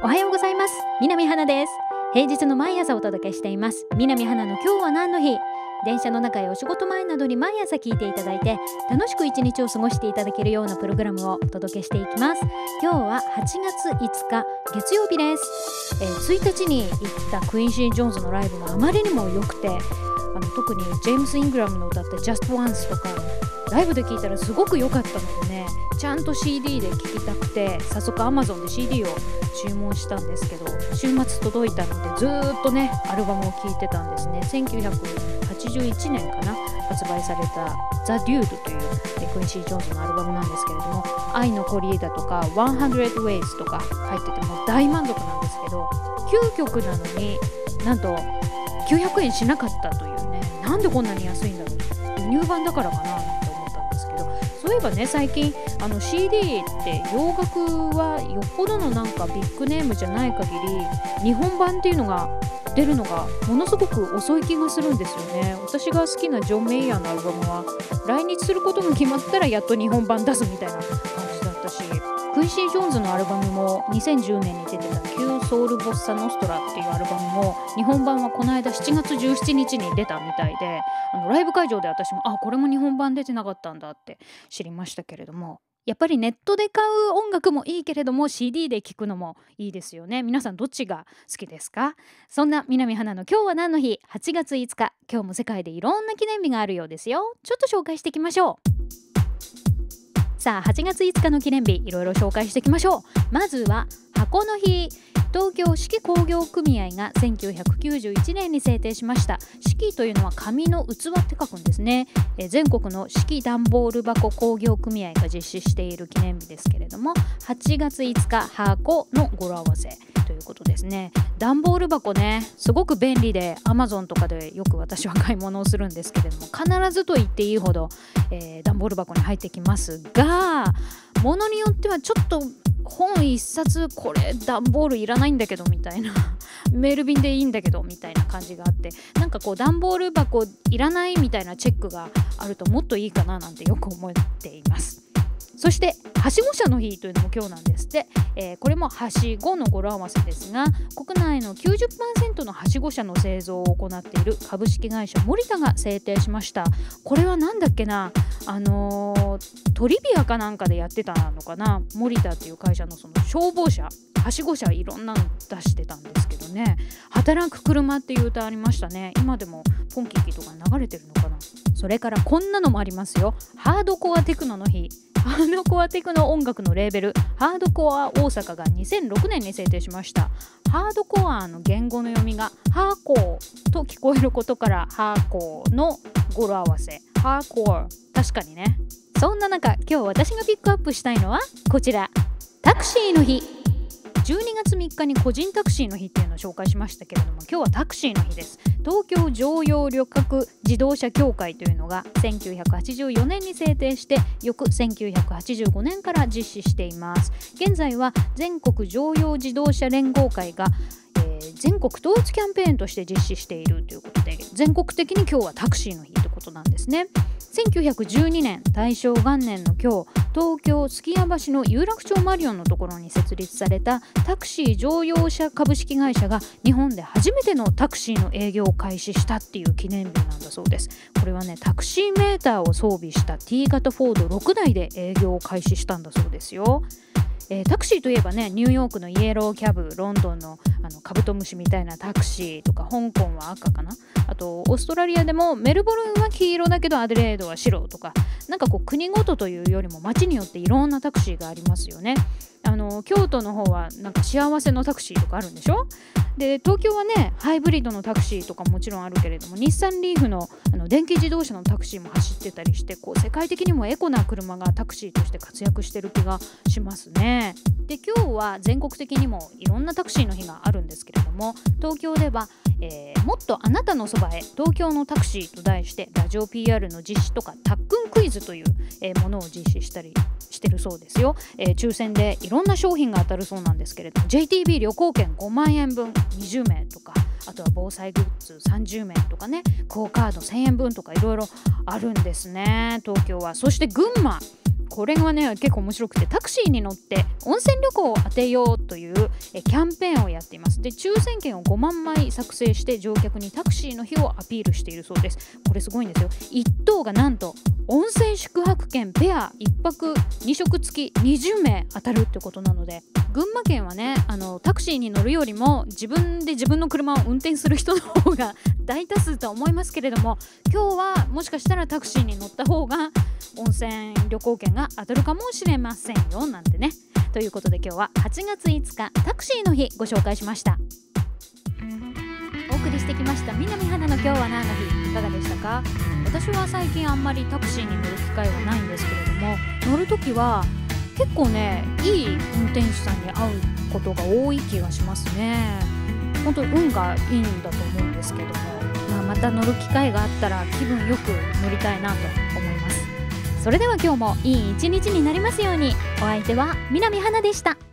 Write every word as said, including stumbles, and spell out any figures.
おはようございます。南花です。平日の毎朝お届けしています南花の今日は何の日。電車の中やお仕事前などに毎朝聞いていただいて楽しく一日を過ごしていただけるようなプログラムをお届けしていきます。今日ははちがついつか月曜日です。えー、ついたちに行ったクインシー・ジョーンズのライブがあまりにも良くて、あの特にジェームス・イングラムの歌った Just Once とかライブで聴いたらすごく良かったのでね、ちゃんと シーディー で聴きたくて早速 Amazon で シーディー を注文したんですけど、週末届いたのでずーっとねアルバムを聴いてたんですね。せんきゅうひゃくはちじゅういちねんかな発売された The Dude というクインシー・ジョーンズのアルバムなんですけれども、愛のコリーダとかひゃく Ways とか入っててもう大満足なんですけど、きゅうきょくなのになんときゅうひゃくえんしなかったというね、なんでこんなに安いんだろう、輸入版だからかななんて思ったんですけど、そういえばね最近あの シーディー って洋楽はよっぽどのなんかビッグネームじゃない限り日本版っていうのが出るのがものすごく遅い気がするんですよね。私が好きなジョン・メイヤーのアルバムは来日することが決まったらやっと日本版出すみたいな感じだったし、クインシー・ジョーンズのアルバムもにせんじゅうねんに出てたキュー・ソウル・ボッサ・ノストラっていうアルバムも日本版はこの間しちがつじゅうしちにちに出たみたいで、あのライブ会場で私もあこれも日本版出てなかったんだって知りましたけれども、やっぱりネットで買う音楽もいいけれども シーディー で聴くのもいいですよね。皆さんどっちが好きですか？そんな南花の今日は何の日、はちがついつか、今日も世界でいろんな記念日があるようですよ。ちょっと紹介していきましょう。さあはちがついつかの記念日いろいろ紹介していきましょう。まずは箱の日。東京四季工業組合がせんきゅうひゃくきゅうじゅういちねんに制定しました。四季というのは紙の器って書くんですね。え全国の四季段ボール箱工業組合が実施している記念日ですけれども、はちがついつか箱の語呂合わせということですね。段ボール箱ねすごく便利で Amazon とかでよく私は買い物をするんですけれども、必ずと言っていいほど、えー、段ボール箱に入ってきますが、ものによってはちょっと本一冊これ段ボールいらないんだけどみたいなメール便でいいんだけどみたいな感じがあって、なんかこう段ボール箱いらないみたいなチェックがあるともっといいかななんてよく思っています。そしてはしご車の日というのも今日なんですって、えー、これもはしごの語呂合わせですが、国内の きゅうじゅっパーセント のはしご車の製造を行っている株式会社森田が制定しました。これはなんだっけな、あのー、トリビアかなんかでやってたのかな、森田っていう会社のその消防車はしご車いろんなの出してたんですけどね、働く車っていう歌ありましたね。今でもポンキッキとか流れてるのかな。それからこんなのもありますよ。ハードコアテクノの日。ハードコアテクノ音楽のレーベルハードコア大阪がにせんろくねんに制定しました。ハードコアの言語の読みがハーコーと聞こえることからハーコーの語呂合わせハーコー、確かにね。そんな中今日私がピックアップしたいのはこちら、タクシーの日。じゅうにがつみっかに個人タクシーの日っていうのを紹介しましたけれども、今日はタクシーの日です。東京常用旅客自動車協会というのがせんきゅうひゃくはちじゅうよねんに制定して翌せんきゅうひゃくはちじゅうごねんから実施しています。現在は全国常用自動車連合会が、えー、全国統一キャンペーンとして実施しているということで、全国的に今日はタクシーの日ということなんですね。せんきゅうひゃくじゅうにねん大正元年の今日、東京数寄屋橋の有楽町マリオンのところに設立されたタクシー乗用車株式会社が日本で初めてのタクシーの営業を開始したっていう記念日なんだそうです。これはねタクシーメーターを装備した T 型フォードろくだいで営業を開始したんだそうですよ。えー、タクシーといえばねニューヨークのイエローキャブ、ロンドンのあのカブトムシみたいなタクシーとか、香港は赤かな、あとオーストラリアでもメルボルンは黄色だけどアデレードは白とか、なんかこう国ごとというよりも街によっていろんなタクシーがありますよね。あの京都の方はなんか幸せのタクシーとかあるんでしょ。で東京はねハイブリッドのタクシーとかもちろんあるけれども、日産リーフの、あの電気自動車のタクシーも走ってたりして、こう世界的にもエコな車がタクシーとして活躍してる気がしますね。で今日は全国的にもいろんなタクシーの日があるんですけれども、東京では、えー、もっとあなたのそばへ東京のタクシーと題してラジオ ピーアール の実施とかタックンクイズという、えー、ものを実施したりしてるそうですよ。えー、抽選でいろんな商品が当たるそうなんですけれども、 ジェイティービー 旅行券ごまんえんぶんにじゅうめいとか、あとは防災グッズさんじゅうめいとかね、クオカードせんえんぶんとかいろいろあるんですね、東京は。そして群馬、 これがね結構面白くて、タクシーに乗って温泉旅行を当てようというえキャンペーンをやっています。で、抽選券をごまんまい作成して乗客にタクシーの日をアピールしているそうです。これすごいんですよ。いっとうがなんと温泉宿泊券ペアいっぱくにしょく付きにじゅうめい当たるってことなので、群馬県はねあのタクシーに乗るよりも自分で自分の車を運転する人の方が大多数とは思いますけれども、今日はもしかしたらタクシーに乗った方が温泉旅行券が当たるかもしれませんよなんてね。ということで今日ははちがついつかタクシーの日ご紹介しました。お送りしてきました南花の今日は何の日、いかがでしたか？私は最近あんまりタクシーに乗る機会はないんですけれども、乗るときは結構ねいい運転手さんに会うことが多い気がしますね。本当に運がいいんだと思うんですけども、まあ、また乗る機会があったら気分よく乗りたいなと思います。それでは今日もいい一日になりますように。お相手は南花でした。